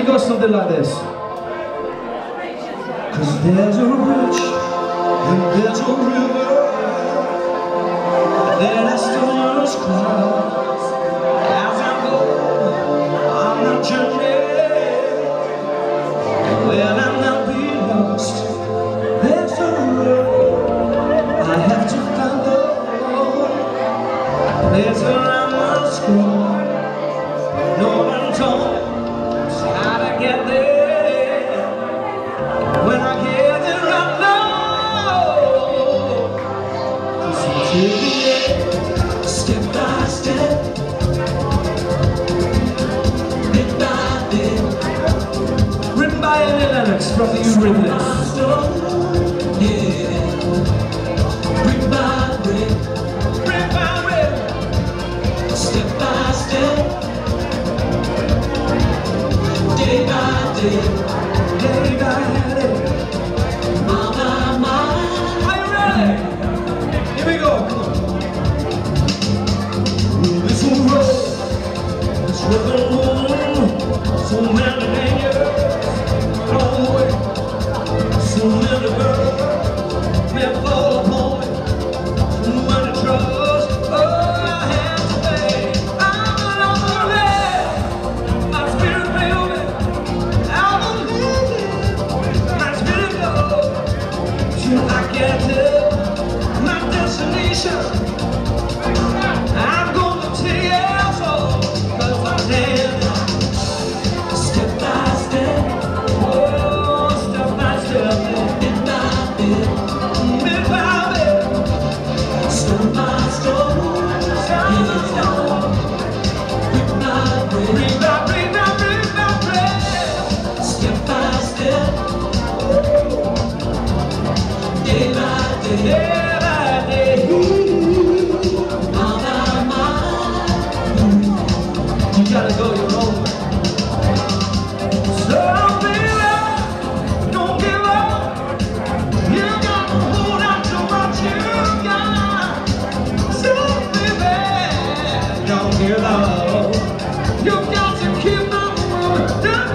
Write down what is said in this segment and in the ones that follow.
it goes something like this. 'Cause there's a ridge and there's a river that I still must cross as I go on the journey. Well, I'm not being lost. There's a road I have to follow. There's where I must go. No one told us how to get there. When I get there, I know. 'Cause I'm taking it step by step, bit by bit. Written by Annie Lennox from the Eurythmics. Yeah. Brick by brick, brick by brick, step by step, day by day, day by day. My. Are you ready? Here we go. Come on. This road, this river alone, so many dangers along the way. So many girls may fall upon me. Too many troubles, oh, I have to pay. I'm along the way, my spirit failed me. I won't leave it, my spirit goes till I get to my destination. I'm gonna tell you so, 'cause I'm standing step by step, oh, step by step, bit by bit, bit by bit, stone by stone, stone by stone, brick by brick, brick by brick, brick by brick, step by step, day by day, day by day. You gotta go your own way. So baby, don't give up. You gotta hold on to what you got. So baby, don't give up. You got to keep on moving.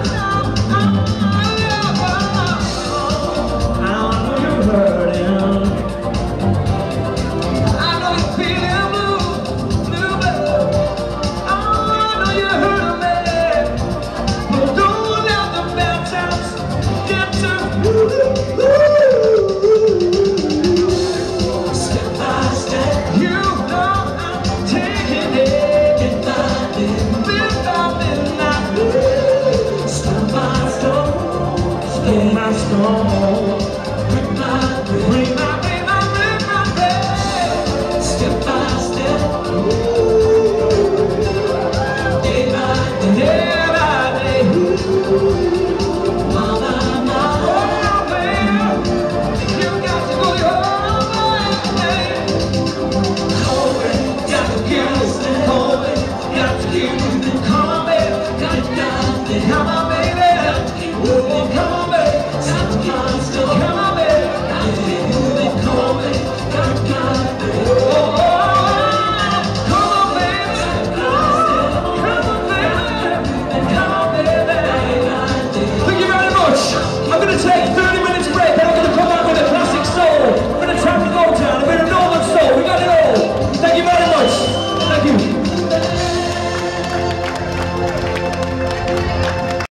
I know you're hurting. I know you're feeling blue, blue, blue. I know you're hurting, man. But don't let the bad times get to you. Step by step, you know I'm taking it. Bit by bit, bit by bit, not stone by stone, stone by stone.